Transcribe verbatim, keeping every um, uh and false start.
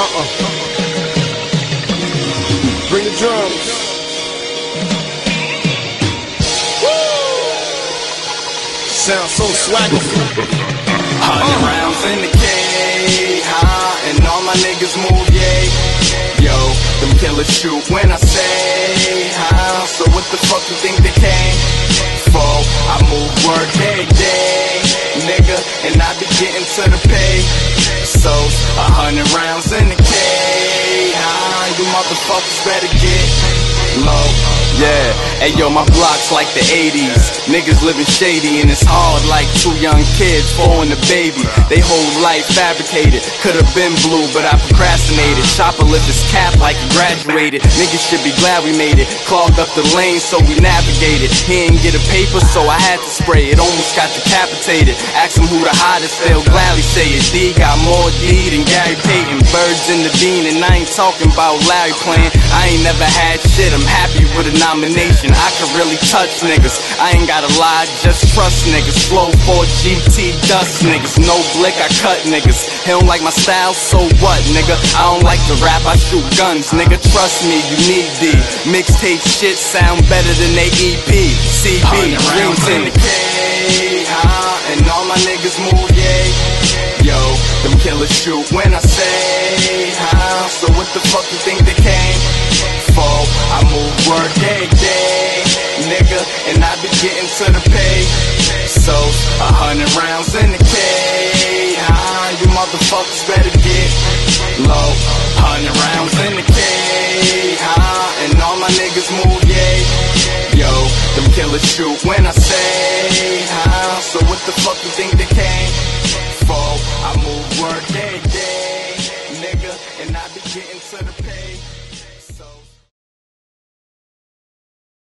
Uh-uh. Bring the drums. Sounds so swaggerful. Hundred uh. rounds in the cage, huh? And all my niggas move, yeah. Yo, them killers shoot when I say, huh? So what the fuck you think they came for? I move work every day, nigga, and I be getting to the pay. So, a hundred rounds in the cage, huh? You motherfuckers better get low. Yeah, hey yo, my block's like the eighties. Niggas living shady and it's hard like two young kids following a baby. They whole life fabricated, could've been blue but I procrastinated. Chopper lift his cap like he graduated. Niggas should be glad we made it. Clogged up the lane so we navigated. He ain't get a paper so I had to spray it. Almost got decapitated. Ask him who the hottest, they'll gladly say it. D got more D than Gary Payton. Birds in the bean and I ain't talking about Larry playing. I ain't never had shit, I'm happy with a nomination. I could really touch niggas, I ain't gotta lie, just trust niggas. Flow four G T dust niggas, no blick, I cut niggas. He don't like my style, so what nigga? I don't like to rap, I shoot guns nigga. Trust me, you need D. Mixtape shit sound better than they E P. C B, dreams in the cage, huh? And all my niggas move, yeah. Yo, them killers shoot when I say, huh? So what the fuck you think they came for? I move work every day, nigga, and I be getting to the pay. So, a hundred rounds in the cage, huh? You motherfuckers better get low. Hundred rounds in the cage, huh? And all my niggas move, yeah. Yo, them killers shoot when I say, huh? So what the fuck you think they came for? I move work every day, nigga, and I be getting to the